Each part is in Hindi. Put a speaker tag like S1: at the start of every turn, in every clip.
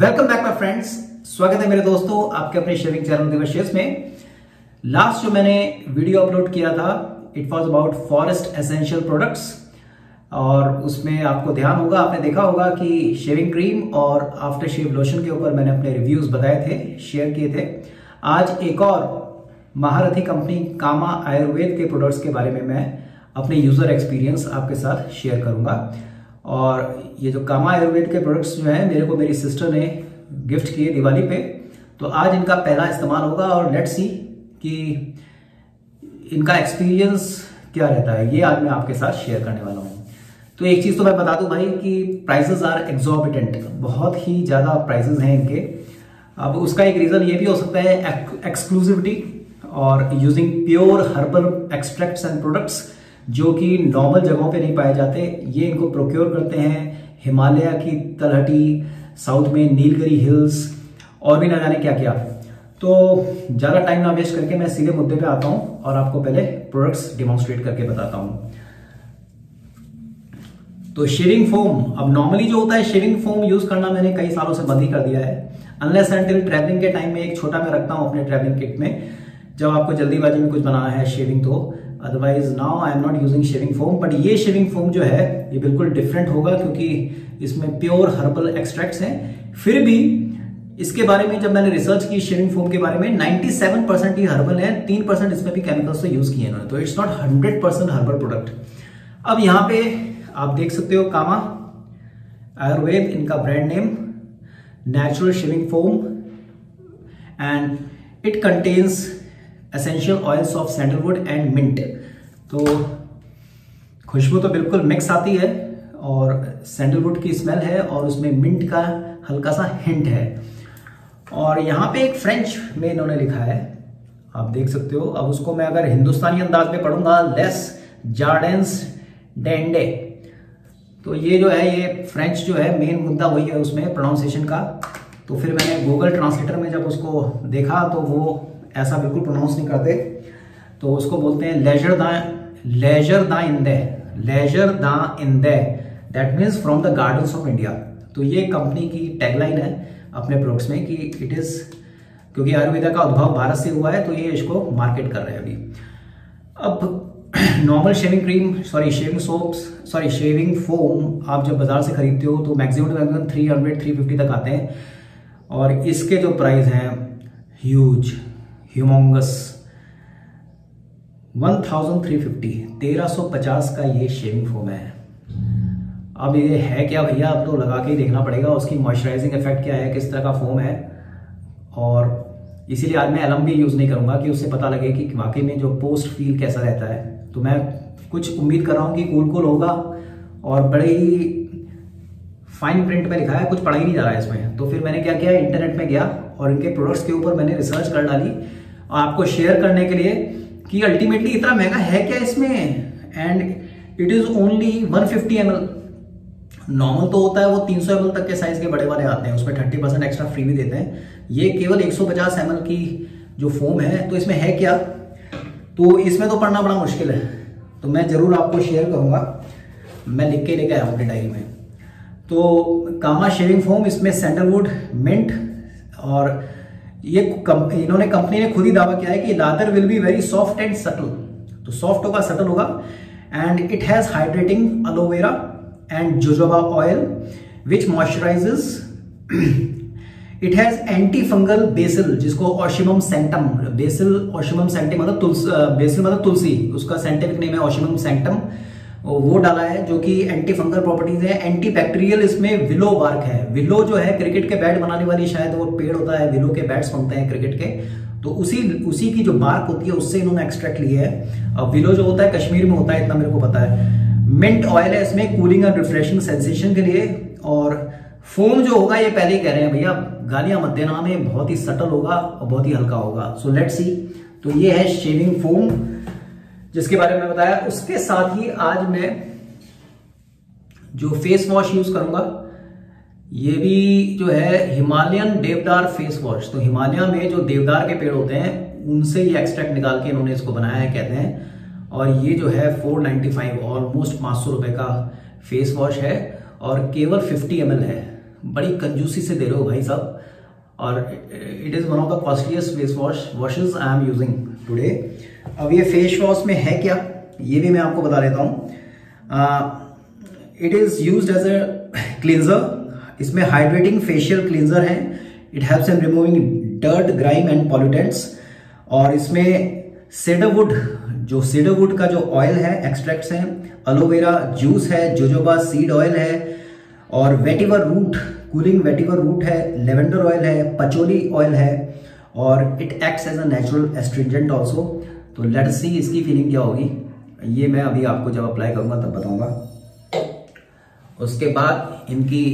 S1: Welcome back my friends. स्वागत है मेरे दोस्तों आपके अपने शेविंग चैनल दिवस में। लास्ट जो मैंने वीडियो अपलोड किया था it was about Forest Essential products, और उसमें आपको ध्यान होगा, आपने देखा होगा कि शेविंग क्रीम और आफ्टर शेव लोशन के ऊपर मैंने अपने रिव्यूज बताए थे, शेयर किए थे। आज एक और महारथी कंपनी कामा आयुर्वेद के प्रोडक्ट्स के बारे में मैं अपने यूजर एक्सपीरियंस आपके साथ शेयर करूंगा। और ये जो कामा आयुर्वेद के प्रोडक्ट्स जो हैं मेरे को मेरी सिस्टर ने गिफ्ट किए दिवाली पे, तो आज इनका पहला इस्तेमाल होगा और लेट्स सी कि इनका एक्सपीरियंस क्या रहता है, ये आज मैं आपके साथ शेयर करने वाला हूँ। तो एक चीज तो मैं बता दूं भाई कि प्राइसेस आर एक्सॉर्बिटेंट, बहुत ही ज्यादा प्राइसेस हैं इनके। अब उसका एक रीजन ये भी हो सकता है एक्सक्लूसिविटी और using pure herbal extracts and products जो कि नॉर्मल जगहों पे नहीं पाए जाते। ये इनको प्रोक्योर करते हैं हिमालय की तलहटी, साउथ में नीलगिरी हिल्स और भी ना जाने क्या क्या। तो ज्यादा टाइम ना वेस्ट करके मैं सीधे मुद्दे पे आता हूं और आपको पहले प्रोडक्ट्स डिमॉन्स्ट्रेट करके बताता हूं। तो शेविंग फोम, अब नॉर्मली जो होता है शेविंग फोम यूज करना मैंने कई सालों से बंद ही कर दिया है, अनलेस एंटिल ट्रैवलिंग के टाइम में एक छोटा मैं रखता हूं अपने ट्रैवलिंग किट में, जब आपको जल्दीबाजी में कुछ बनाना है शेविंग तो। Otherwise now I am not using shaving foam. But ये शेविंग फोम जो है ये बिल्कुल डिफरेंट होगा क्योंकि इसमें प्योर हर्बल एक्सट्रैक्ट्स हैं। फिर भी इसके बारे में जब मैंने रिसर्च की शेविंग फोम के बारे में 97% ही हर्बल है, 3% इसमें भी केमिकल्स से यूज किए इन्होंने, तो इट्स नॉट 100% हर्बल प्रोडक्ट। अब यहाँ पे आप देख सकते हो कामा आयुर्वेद, इनका brand name, natural shaving foam, and it contains essential oils of sandalwood and mint. तो खुशबू तो बिल्कुल मिक्स आती है और सैंडलवुड की स्मेल है और उसमें मिंट का हल्का सा हिंट है। और यहाँ पे एक फ्रेंच में इन्होंने लिखा है, आप देख सकते हो। अब उसको मैं अगर हिंदुस्तानी अंदाज में पढ़ूंगा, लेस जार्डेंस डेंडे। तो ये जो है ये फ्रेंच जो है मेन मुद्दा वही है उसमें प्रोनाउंसिएशन का। तो फिर मैंने गूगल ट्रांसलेटर में जब उसको देखा तो वो ऐसा बिल्कुल प्रोनाउंस नहीं करते, तो उसको बोलते हैं लेजर दा इंदे, that means from the gardens of India. तो ये कंपनी की टैगलाइन है अपने प्रोडक्ट्स में कि इट इज, क्योंकि आयुर्वेदा का उद्भव भारत से हुआ है तो ये इसको मार्केट कर रहे हैं अभी। अब normal shaving cream, shaving foam आप जब बाजार से खरीदते हो तो मैक्सिमम 300-350 तक आते हैं, और इसके जो प्राइस हैं ह्यूमंगस 1350 का ये शेविंग फोम है। अब ये है क्या भैया, अब तो लगा के ही देखना पड़ेगा उसकी मॉइस्चराइजिंग इफेक्ट क्या है, किस तरह का फोम है। और इसीलिए आज मैं एलम भी यूज नहीं करूंगा कि उससे पता लगे कि वाकई में जो पोस्ट फील कैसा रहता है। तो मैं कुछ उम्मीद कर रहा हूं कि कूल होगा, और बड़े ही फाइन प्रिंट में लिखा है, कुछ पढ़ा ही नहीं जा रहा है इसमें। तो फिर मैंने क्या किया, इंटरनेट में गया और इनके प्रोडक्ट्स के ऊपर मैंने रिसर्च कर डाली और आपको शेयर करने के लिए कि अल्टीमेटली इतना महंगा है क्या इसमें। And it is only 150 ml। नॉर्मल तो होता है वो 300 ml तक के साइज के बड़े वाले आते हैं, उसमें 30% एक्स्ट्रा फ्री भी देते हैं। ये केवल 150 ml की जो फोम है, तो इसमें है क्या, तो इसमें तो पढ़ना बड़ा मुश्किल है, तो मैं जरूर आपको शेयर करूंगा, मैं लिख के लेके आया हूं अपनी डायरी में। तो कामा शेविंग फोम, इसमें सैंडलवुड, मिंट, और ये इन्होंने कंपनी ने खुद ही दावा किया है कि lather will be very soft and subtle. तो सॉफ्ट होगा, सटल होगा, and it has hydrating aloe vera and jojoba oil which moisturises. It has anti fungal basil, जिसको ocimum sanctum, basil ocimum sanctum मतलब बेसिल मतलब तुलसी, उसका साइंटिफिक नेम है ऑशिमम सैंक्टम, वो डाला है जो कि एंटी फंगल प्रॉपर्टीज है। एंटी बैक्टीरियल इसमें विलो बार्क है। विलो जो है क्रिकेट के बैट बनाने वाली शायद वो पेड़ होता है, विलो के बैट्स बनते हैं क्रिकेट के, तो उसी की जो बार्क होती है उससे इन्होंने एक्सट्रैक्ट लिए है। अब विलो जो होता है कश्मीर में होता है, इतना मेरे को पता है। मिंट ऑयल है इसमें कूलिंग एंड रिफ्रेशिंग सेंसेशन के लिए। और फोम जो होगा ये पहले ही कह रहे हैं भैया, गालियां मत देना हमें, बहुत ही सटल होगा और बहुत ही हल्का होगा। So let's see. तो ये है शेविंग फोम जिसके बारे में बताया। उसके साथ ही आज मैं जो फेस वॉश यूज करूंगा ये भी जो है हिमालयन देवदार फेस वॉश। तो हिमालय में जो देवदार के पेड़ होते हैं उनसे ये एक्सट्रैक्ट निकाल के इन्होंने इसको बनाया है कहते हैं। और ये जो है 495, ऑलमोस्ट 500 रुपए का फेस वॉश है और केवल 50 ml है। बड़ी कंजूसी से दे रहे हो भाई साहब, और it is one of the costliest face washes I am using today. अब ये फेस वॉश में है क्या, ये भी मैं आपको बता देता हूँ। It is used as a cleanser. इसमें हाइड्रेटिंग फेशियल क्लींजर है। It helps in removing dirt, grime and pollutants. और इसमें सेडरवुड, जो सेडरवुड का जो ऑयल है, एक्सट्रैक्ट्स हैं, एलोवेरा जूस है, जोजोबा सीड ऑयल है, और vetiver root, cooling vetiver root है, लेवेंडर ऑयल है, पचोली ऑयल है, और it acts as a natural astringent also. तो लेट्स सी इसकी फीलिंग क्या होगी, ये मैं अभी आपको जब अप्लाई करूंगा तब बताऊंगा। उसके बाद इनकी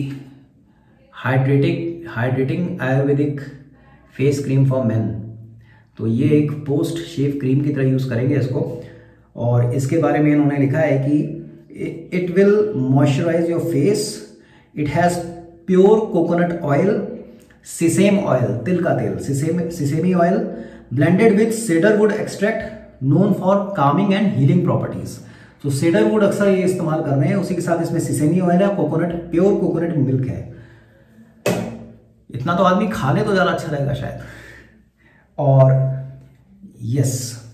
S1: hydrating ayurvedic face cream for men. तो ये एक पोस्ट शेव क्रीम की तरह यूज करेंगे इसको, और इसके बारे में इन्होंने लिखा है कि it will moisturise your face. It has pure coconut oil, sesame oil, तिल का तेल, sesame oil, blended with cedarwood extract known for calming and healing properties. तो सेडरवुड अक्सर ये इस्तेमाल कर रहे हैं, उसी के साथ इसमें सिसेमी ऑयल है, कोकोनट, प्योर कोकोनट मिल्क है। इतना तो आदमी खा ले तो ज्यादा अच्छा रहेगा शायद। और यस,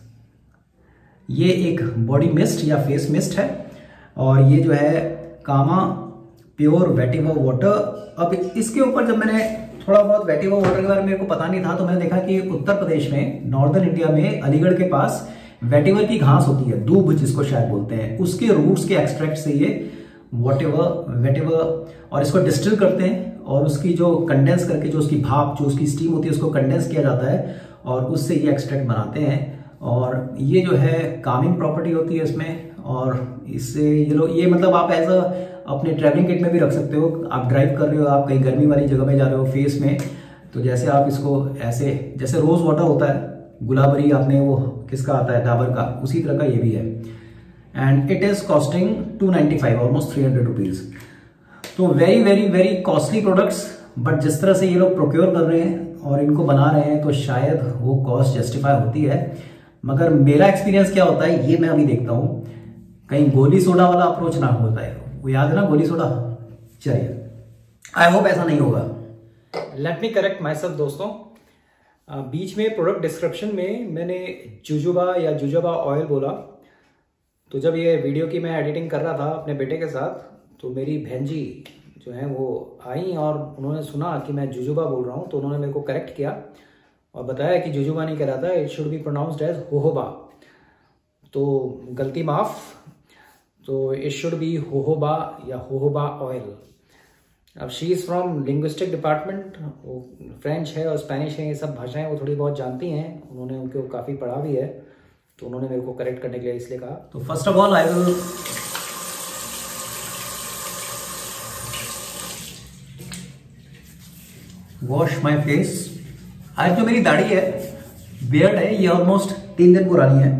S1: ये एक बॉडी मिस्ट या फेस मिस्ट है, और ये जो है कामा प्योर वेटिवर वाटर। अब इसके ऊपर जब मैंने थोड़ा बहुत वेटिवर वाटर के बारे में मेरे को पता नहीं था, तो मैंने देखा कि उत्तर प्रदेश में, नॉर्दर्न इंडिया में, अलीगढ़ के पास वेटिवर की घास होती है, दूब जिसको शायद बोलते हैं, उसके रूट्स के एक्सट्रैक्ट से ये वेटिवर, और इसको डिस्टिल करते हैं, और उसकी जो कंडेंस करके, जो उसकी भाप, जो उसकी स्टीम होती है, उसको कंडेंस किया जाता है, और उससे ये एक्सट्रैक्ट बनाते हैं। और ये जो है कामिंग प्रॉपर्टी होती है इसमें, और इससे ये मतलब आप एज अ अपने ट्रैवलिंग किट में भी रख सकते हो। आप ड्राइव कर रहे हो, आप कहीं गर्मी वाली जगह में जा रहे हो फेस में, तो जैसे आप इसको ऐसे, जैसे रोज वाटर होता है, गुलाबरी आपने वो किसका आता है, डाबर का, उसी तरह का ये भी है। And it is costing 295, almost 300 rupees. तो very very very costly products, but जिस तरह से ये लोग प्रोक्योर कर रहे हैं और इनको बना रहे हैं, तो शायद वो कॉस्ट जस्टिफाई होती है। मगर मेरा एक्सपीरियंस क्या होता है, ये मैं अभी देखता हूँ, कहीं गोली सोडा वाला अप्रोच ना होता है। वो याद है ना गोली सोडा? चलिए, आई होप ऐसा नहीं होगा।
S2: Let me correct myself दोस्तों। बीच में प्रोडक्ट डिस्क्रिप्शन में मैंने जुजुबा या जुजोबा ऑयल बोला, तो जब ये वीडियो की मैं एडिटिंग कर रहा था अपने बेटे के साथ, तो मेरी बहन जी जो है वो आई और उन्होंने सुना कि मैं जुजुबा बोल रहा हूँ, तो उन्होंने मेरे को करेक्ट किया और बताया कि जुजुबा नहीं कह रहा था, it should be pronounced as jojoba. तो गलती माफ, तो इट शुड बी होहोबा या होहोबा ऑयल। अब she is from linguistic department, वो फ्रेंच है और स्पेनिश है, ये सब भाषाएं वो थोड़ी बहुत जानती हैं, उन्होंने उनको काफ़ी पढ़ा भी है, तो उन्होंने मेरे को करेक्ट करने के लिए इसलिए कहा।
S1: तो first of all I will wash my face. आज जो मेरी दाढ़ी है, बियर्ड है, ये ऑलमोस्ट 3 दिन पुरानी है।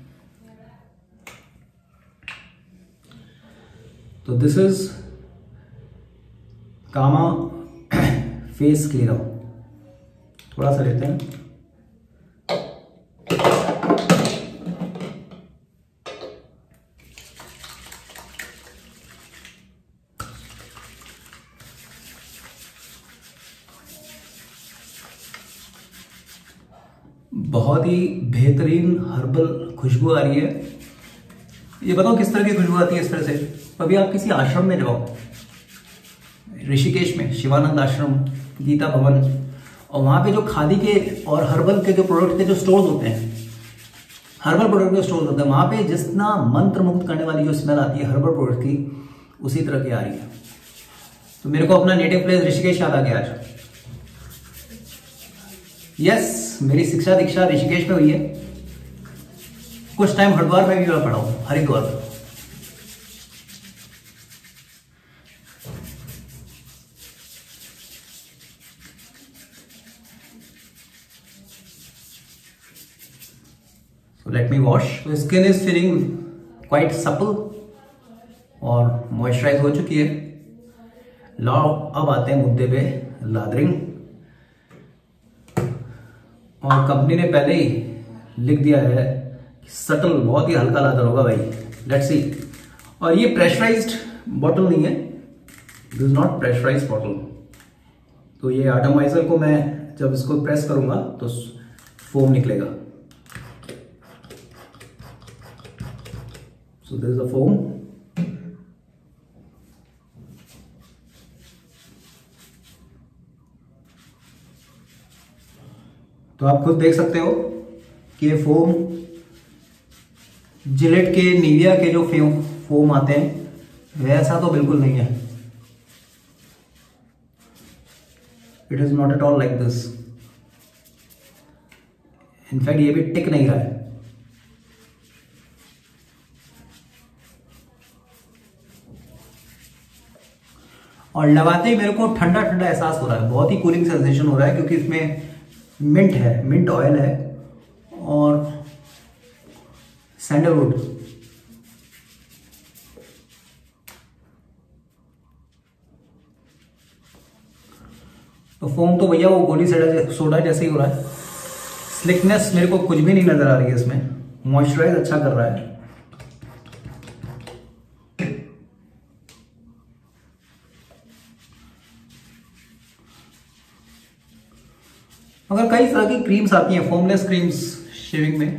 S1: तो this is Kama face cleaner. थोड़ा सा लेते हैं। बहुत ही बेहतरीन हर्बल खुशबू आ रही है। ये बताओ किस तरह की खुशबू आती है इस तरह से? अभी आप किसी आश्रम में जाओ, ऋषिकेश में शिवानंद आश्रम, गीता भवन, और वहां पे जो खादी के और हर्बल के जो प्रोडक्ट के जो स्टोर्स होते हैं, हर्बल प्रोडक्ट के स्टोर्स होते हैं, वहां पे जितना मंत्र मुक्त करने वाली जो स्मेल आती है हर्बल प्रोडक्ट की, उसी तरह की आ रही है। तो मेरे को अपना नेटिव प्लेस ऋषिकेश याद आ गया आज। यस, मेरी शिक्षा दीक्षा ऋषिकेश में हुई है। कुछ टाइम हरिद्वार में भी मैं पढ़ा हूं, हरिद्वार में। Let me wash. तो skin is feeling quite supple और मॉइस्चराइज हो चुकी है। लाओ अब आते हैं मुद्दे पे, लादरिंग। और कंपनी ने पहले ही लिख दिया है कि सटल, बहुत ही हल्का लादर होगा भाई। Let's see. और ये प्रेशराइज्ड बॉटल नहीं है, this is not pressurised bottle, तो ये एटमाइजर को मैं जब इसको प्रेस करूंगा तो फोम निकलेगा। So this is the foam. तो आप खुद देख सकते हो कि ये फोम जिलेट के, निविया के जो फोम आते हैं वैसा तो बिल्कुल नहीं है। It is not at all like this. In fact ये भी टिक नहीं रहा है। और लगाते ही मेरे को ठंडा ठंडा एहसास हो रहा है, बहुत ही कूलिंग सेंसेशन हो रहा है, क्योंकि इसमें मिंट है, मिंट ऑयल है और सैंडलवुड। तो फोम तो भैया वो गोली सोडा जैसे ही हो रहा है। स्लिकनेस मेरे को कुछ भी नहीं नजर आ रही है इसमें। मॉइस्चराइज अच्छा कर रहा है। मगर कई तरह की क्रीम्स आती हैं, फोमलेस क्रीम्स शेविंग में,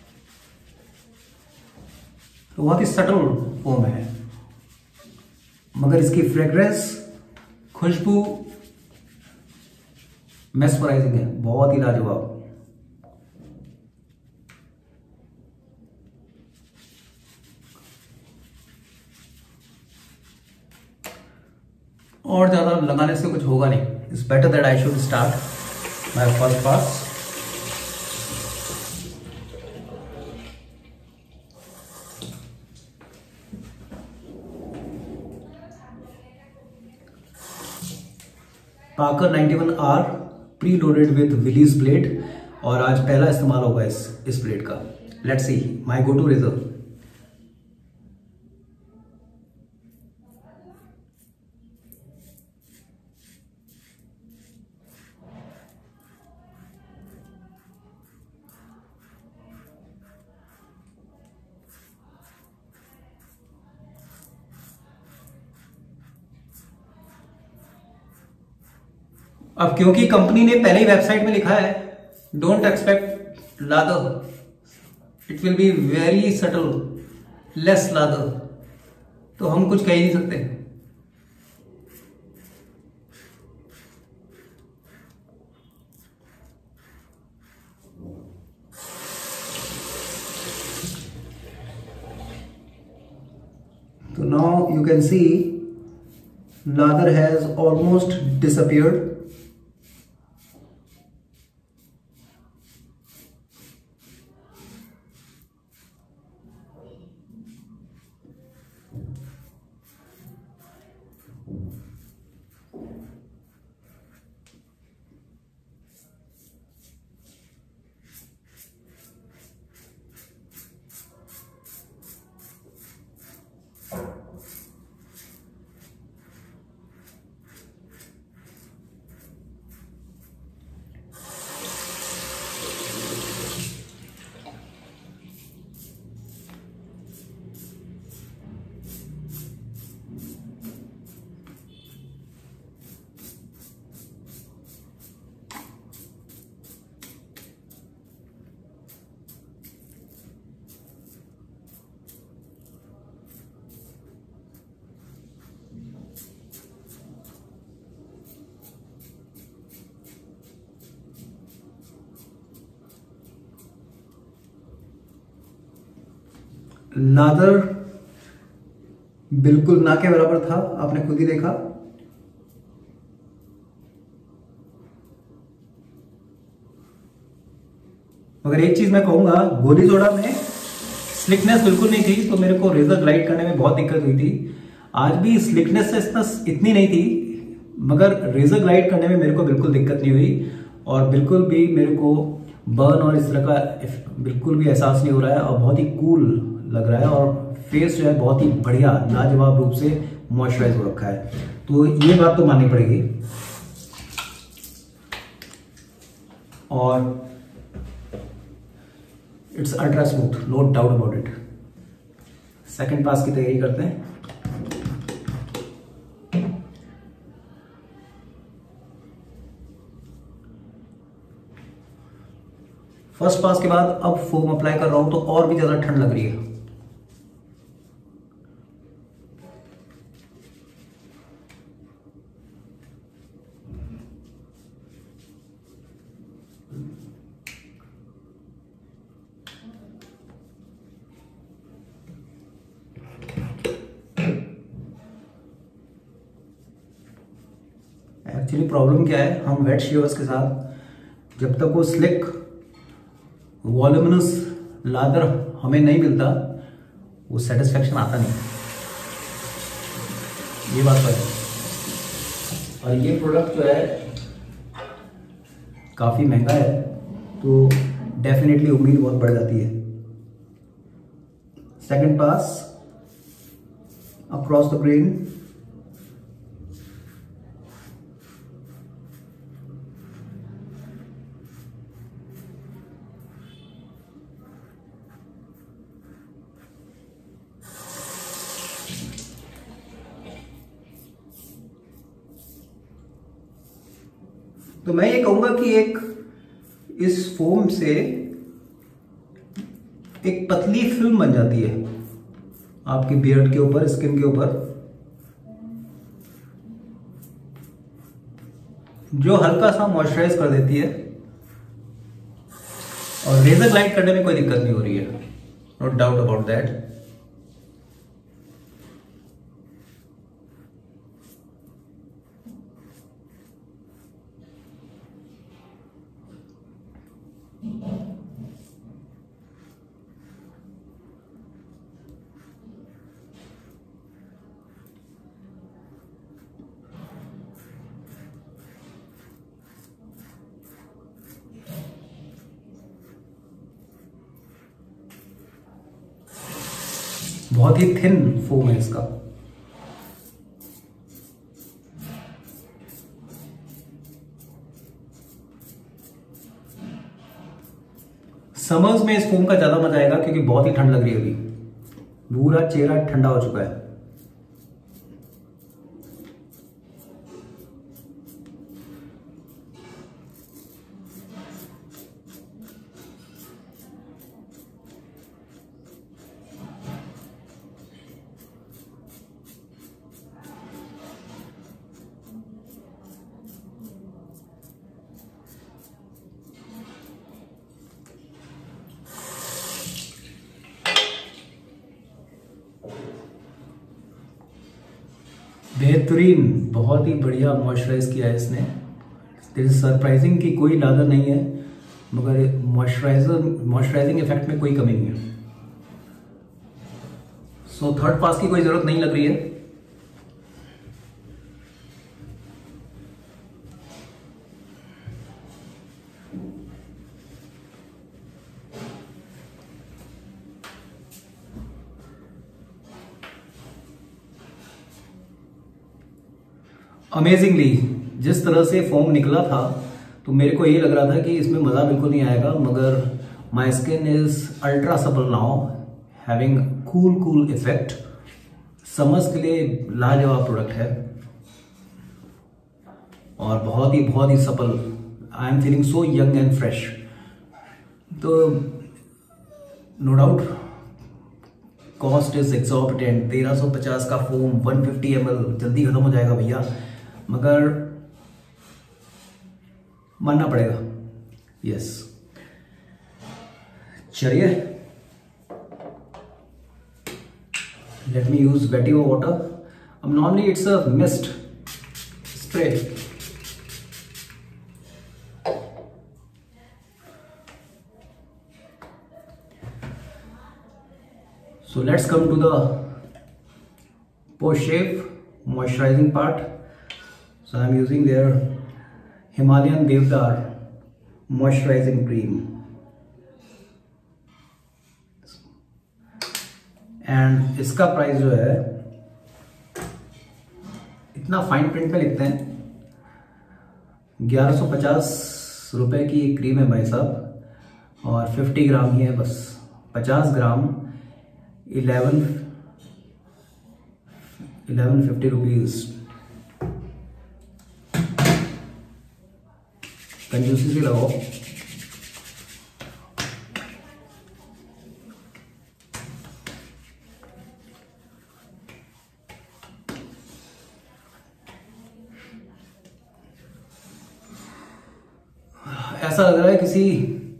S1: तो बहुत ही सटल फोम है, मगर इसकी फ्रेग्रेंस, खुशबू मेस्मराइजिंग है, बहुत ही लाजवाब। और ज्यादा लगाने से कुछ होगा नहीं। It's better that I should start my first pass. Parker 91R pre loaded with Willy's blade, और आज पहला इस्तेमाल होगा इस ब्लेड का। Let's see my go to razor. अब क्योंकि कंपनी ने पहले ही वेबसाइट में लिखा है don't expect lather, it will be very subtle, less lather, तो हम कुछ कह ही नहीं सकते। तो now you can see lather has almost disappeared. Lather बिल्कुल ना के बराबर था, आपने खुद ही देखा। मगर एक चीज मैं कहूंगा, गोली सोडा में स्लिकनेस बिल्कुल नहीं थी, तो मेरे को रेजर ग्लाइड करने में बहुत दिक्कत हुई थी। आज भी स्लिकनेस इतनी नहीं थी, मगर रेजर ग्लाइड करने में मेरे को बिल्कुल दिक्कत नहीं हुई, और बिल्कुल भी मेरे को बर्न और इस तरह का बिल्कुल भी एहसास नहीं हो रहा है, और बहुत ही कूल लग रहा है, और फेस जो है बहुत ही बढ़िया लाजवाब रूप से मॉइस्चराइज हो रखा है। तो ये बात तो माननी पड़ेगी। और it's ultra smooth, no doubt about it. Second pass की तैयारी करते हैं। फर्स्ट पास के बाद अब फोम अप्लाई कर रहा हूं तो और भी ज्यादा ठंड लग रही है। एक्चुअली प्रॉब्लम क्या है, हम वेट शेवर्स के साथ जब तक वो स्लिक वॉल्यूमिनस लादर हमें नहीं मिलता वो सेटिस्फेक्शन आता नहीं, ये बात तो है। और ये प्रोडक्ट जो है काफ़ी महंगा है तो डेफिनेटली उम्मीद बहुत बढ़ जाती है। Second pass across the grain, तो मैं ये कहूंगा कि एक इस फोम से एक पतली फिल्म बन जाती है आपकी बियर्ड के ऊपर, स्किन के ऊपर, जो हल्का सा मॉइस्चराइज कर देती है और लेजर लाइट करने में कोई दिक्कत नहीं हो रही है, नो डाउट अबाउट दैट। बहुत ही थिन फोम है इसका। समर्स में इस फोम का ज्यादा मजा आएगा क्योंकि बहुत ही ठंड लग रही है अभी, पूरा चेहरा ठंडा हो चुका है। बेहतरीन, बहुत ही बढ़िया मॉइस्चराइज किया है इसने। सरप्राइजिंग कि कोई लादर नहीं है मगर मॉइस्चराइजिंग इफेक्ट में कोई कमी नहीं है। सो थर्ड पास की कोई जरूरत नहीं लग रही है। अमेजिंगली जिस तरह से फोम निकला था तो मेरे को ये लग रहा था कि इसमें मज़ा बिल्कुल नहीं आएगा, मगर my skin is ultra supple now, having cool effect. Summers के लिए लाजवाब प्रोडक्ट है और बहुत ही supple. I am feeling so young and fresh. तो no doubt cost is exorbitant. 1350 का फोम 150 ml जल्दी खत्म हो जाएगा भैया, मगर मानना पड़ेगा। यस, चलिए let me use vetiver water. अब normally it's a mist spray, so let's come to the post shave moisturizing part. So I'm using their Himalayan Devdar moisturizing cream and इसका प्राइस जो है इतना फाइन प्रिंट में लिखते हैं, 1150 रुपए की क्रीम है भाई साहब, और 50 ग्राम ही है बस। 50 ग्राम 1150 रुपीज। कंजूसी से लगाओ। ऐसा लग रहा है किसी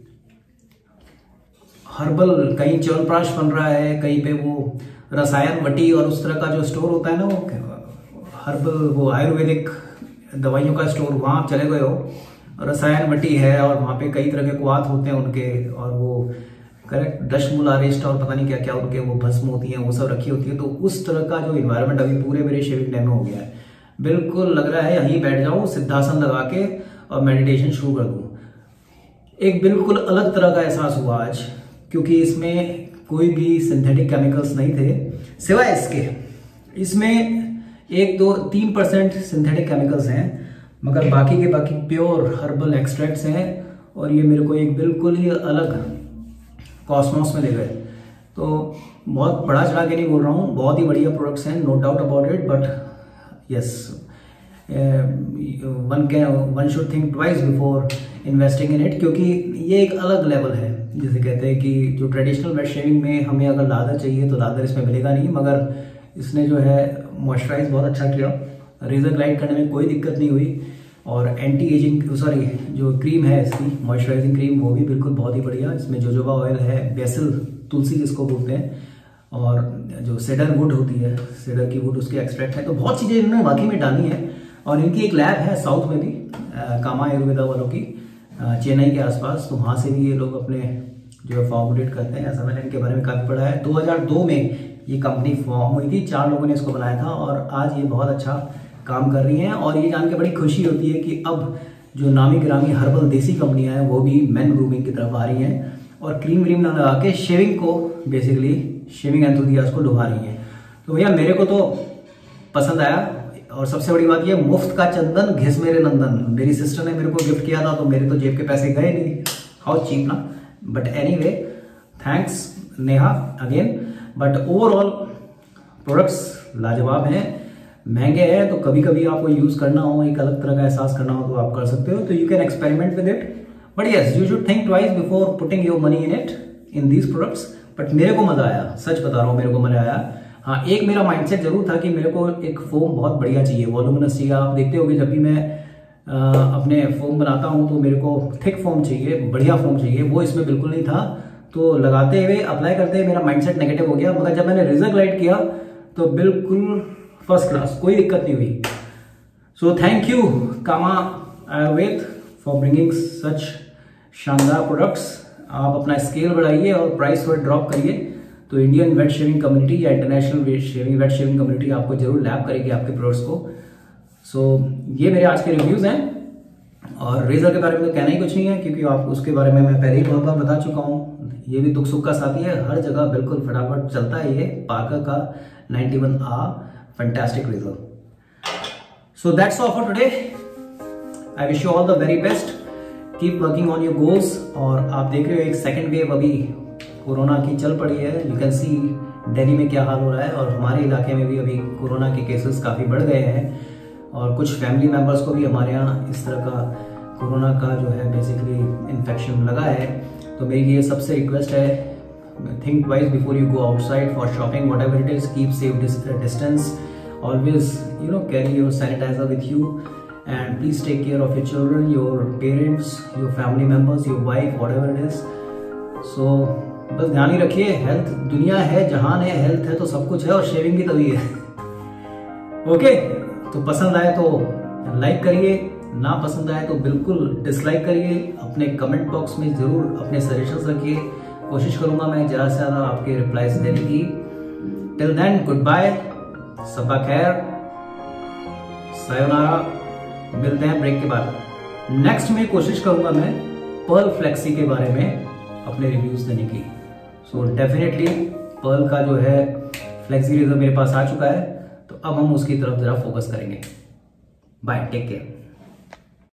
S1: हर्बल, कहीं च्यवनप्राश बन रहा है, कहीं पे वो रसायन वटी और उस तरह का जो स्टोर होता है ना, वो हर्बल, वो आयुर्वेदिक दवाइयों का स्टोर, वहां आप चले गए हो, रसायन वटी है और वहां पे कई तरह के कुआत होते हैं उनके, और वो करेक्ट दशमूल अरेस्ट और पता नहीं क्या क्या उनके वो भस्म होती हैं, वो सब रखी होती है। तो उस तरह का जो इन्वायरमेंट अभी पूरे मेरे शेविंग टाइम में हो गया है, बिल्कुल लग रहा है यहीं बैठ जाऊं सिद्धासन लगा के और मेडिटेशन शुरू कर दूं। एक बिल्कुल अलग तरह का एहसास हुआ आज, क्योंकि इसमें कोई भी सिंथेटिक केमिकल्स नहीं थे, सिवाय इसमें 1-2-3% सिंथेटिक केमिकल्स हैं, मगर बाकी के बाकी प्योर हर्बल एक्सट्रैक्ट्स हैं। और ये मेरे को एक बिल्कुल ही अलग कॉस्मोस में ले गए। तो बहुत बड़ा चढ़ा के नहीं बोल रहा हूँ, बहुत ही बढ़िया प्रोडक्ट्स हैं, no doubt about it, but yes, one should think twice before investing in it, क्योंकि ये एक अलग लेवल है। जिसे कहते हैं कि जो ट्रेडिशनल वेट शेविंग में हमें अगर लादर चाहिए तो लादर इसमें मिलेगा नहीं, मगर इसने जो है मॉइस्चराइज बहुत अच्छा किया, रेजर ग्लाइड करने में कोई दिक्कत नहीं हुई, और एंटी एजिंग जो क्रीम है इसकी मॉइस्चराइजिंग क्रीम, वो भी बिल्कुल बहुत ही बढ़िया। इसमें जोजोबा ऑयल है, बेसिल तुलसी जिसको बोलते हैं, और जो सेडर वुड होती है, सेडर की वुड उसके एक्सट्रैक्ट है। तो बहुत चीज़ें इन्होंने वाकई में डाली है। और इनकी एक लैब है साउथ में भी, कामा आयुर्वेदा वालों की, चेन्नई के आसपास, तो वहाँ से भी ये लोग अपने जो है फॉर्मुलेट करते हैं। ऐसा मैंने इनके बारे में काफ़ी पढ़ा है। 2002 में ये कंपनी फॉर्म हुई थी, 4 लोगों ने इसको बनाया था, और आज ये बहुत अच्छा काम कर रही हैं। और ये जान के बड़ी खुशी होती है कि अब जो नामी गिरामी हर्बल देसी कंपनियां हैं वो भी मेन ग्रूमिंग की तरफ आ रही हैं, और क्रीम व्रीम ना लगा के शेविंग को, बेसिकली शेविंग एंथुसियास्ट को डुबा रही हैं। तो भैया मेरे को तो पसंद आया, और सबसे बड़ी बात ये, मुफ्त का चंदन घिस मेरे नंदन। मेरी सिस्टर ने मेरे को गिफ्ट किया था, तो मेरे तो जेब के पैसे गए नहीं, हाउ चीप ना। But anyway, thanks Neha again. But overall products लाजवाब हैं, महंगे हैं, तो कभी कभी आपको यूज करना हो, एक अलग तरह का एहसास करना हो, तो आप कर सकते हो। तो you can experiment with it, but yes you should think twice before putting your money in it, in these products. But मेरे को मजा आया, सच बता रहा हूँ, मेरे को मजा आया। हाँ, एक मेरा माइंडसेट जरूर था कि मेरे को एक फोम बहुत बढ़िया चाहिए, वॉल्यूमिनस चाहिए। आप देखते होगे जब भी मैं अपने फोम बनाता हूँ तो मेरे को थिक फोम चाहिए, बढ़िया फोम चाहिए, वो इसमें बिल्कुल नहीं था। तो लगाते हुए, अप्लाई करते हुए मेरा माइंडसेट नेगेटिव हो गया, मगर जब मैंने रेजर ग्लाइड किया तो बिल्कुल फर्स्ट क्लास, कोई दिक्कत नहीं हुई। So thank you Kama Ayurveda for bringing such शानदार प्रोडक्ट्स। आप अपना स्केल बढ़ाइए और प्राइस थोड़ा ड्रॉप करिए, तो इंडियन वेट शेविंग कम्युनिटी या इंटरनेशनल वेट शेविंग कम्युनिटी आपको जरूर लैब करेगी आपके प्रोडक्ट्स को। सो ये मेरे आज के रिव्यूज हैं, और रेजर के बारे में तो कहना ही कुछ नहीं है, क्योंकि आप उसके बारे में मैं पहले ही बहुत बार बता चुका हूँ। ये भी दुख सुख का साथी है, हर जगह बिल्कुल फटाफट चलता है। ये पार्कर का 91R fantastic razor. So that's all for today. I wish you all the very best, keep working on your goals. और आप देख रहे हो एक सेकेंड वेव अभी कोरोना की चल पड़ी है। यू कैन सी दिल्ली में क्या हाल हो रहा है, और हमारे इलाके में भी अभी कोरोना के केसेस काफ़ी बढ़ गए हैं, और कुछ फैमिली मेंबर्स को भी हमारे यहाँ इस तरह का कोरोना का जो है बेसिकली इन्फेक्शन लगा है। तो मेरी ये सबसे रिक्वेस्ट है, think twice before you go outside for shopping, whatever it is, keep safe distance, always carry your sanitiser with you, and please take care of your children, your parents, your family members, your wife, whatever it is. So बस ध्यान ही रखिए, हेल्थ दुनिया है, जहान है, हेल्थ है तो सब कुछ है, और शेविंग भी तभी है। ओके, तो पसंद आए तो लाइक करिए, ना पसंद आए तो बिल्कुल डिसलाइक करिए। अपने कमेंट बॉक्स में जरूर अपने सजेशंस रखिए, कोशिश करूंगा मैं ज़्यादा से ज़्यादा आपके रिप्लाईज देने की। टिल देन, गुड बाय, सबा खैर, सायोनारा। मिलते हैं ब्रेक के बाद। नेक्स्ट में कोशिश करूंगा मैं पर्ल फ्लेक्सी के बारे में अपने रिव्यूज देने की। सो डेफिनेटली पर्ल का जो है फ्लेक्सी रेजर मेरे पास आ चुका है, तो अब हम उसकी तरफ जरा फोकस करेंगे। Bye, take care.